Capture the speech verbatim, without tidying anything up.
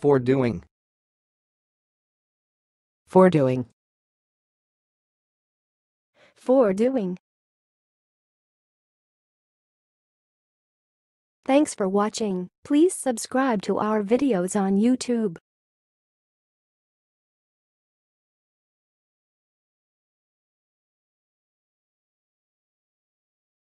Foredoing. Foredoing. Foredoing. Thanks for watching. Please subscribe to our videos on YouTube.